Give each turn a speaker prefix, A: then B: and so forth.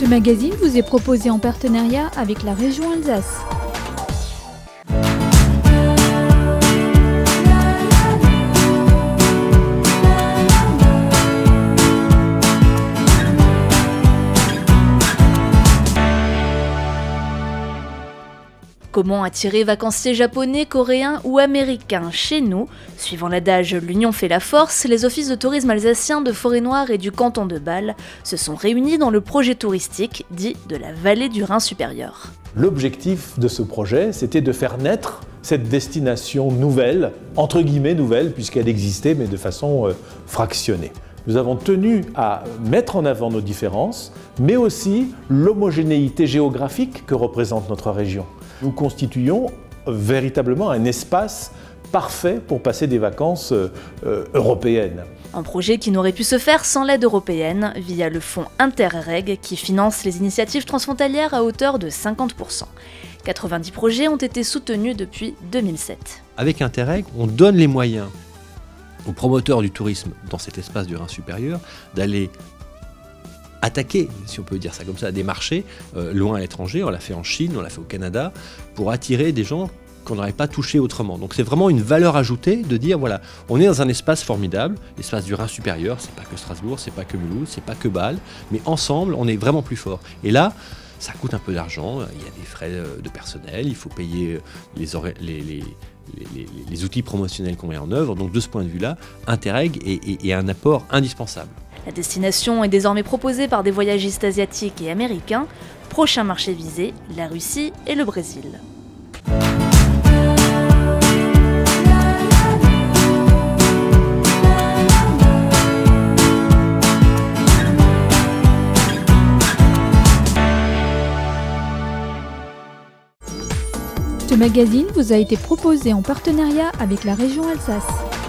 A: Ce magazine vous est proposé en partenariat avec la région Alsace.
B: Comment attirer vacanciers japonais, coréens ou américains chez nous? Suivant l'adage « l'union fait la force », les offices de tourisme alsaciens de Forêt-Noire et du canton de Bâle se sont réunis dans le projet touristique dit de la vallée du Rhin supérieur.
C: L'objectif de ce projet, c'était de faire naître cette destination nouvelle, entre guillemets nouvelle, puisqu'elle existait, mais de façon fractionnée. Nous avons tenu à mettre en avant nos différences, mais aussi l'homogénéité géographique que représente notre région. Nous constituons véritablement un espace parfait pour passer des vacances européennes.
B: Un projet qui n'aurait pu se faire sans l'aide européenne via le fonds Interreg qui finance les initiatives transfrontalières à hauteur de 50%. 90 projets ont été soutenus depuis 2007.
D: Avec Interreg, on donne les moyens aux promoteurs du tourisme dans cet espace du Rhin supérieur d'aller attaquer, si on peut dire ça comme ça, des marchés loin à l'étranger. On l'a fait en Chine, on l'a fait au Canada, pour attirer des gens qu'on n'aurait pas touchés autrement. Donc c'est vraiment une valeur ajoutée de dire, voilà, on est dans un espace formidable, l'espace du Rhin supérieur, c'est pas que Strasbourg, c'est pas que Mulhouse, c'est pas que Bâle, mais ensemble, on est vraiment plus fort. Et là, ça coûte un peu d'argent, il y a des frais de personnel, il faut payer les outils promotionnels qu'on met en œuvre. Donc de ce point de vue-là, Interreg est un apport indispensable.
B: La destination est désormais proposée par des voyagistes asiatiques et américains. Prochain marché visé, la Russie et le Brésil.
A: Ce magazine vous a été proposé en partenariat avec la région Alsace.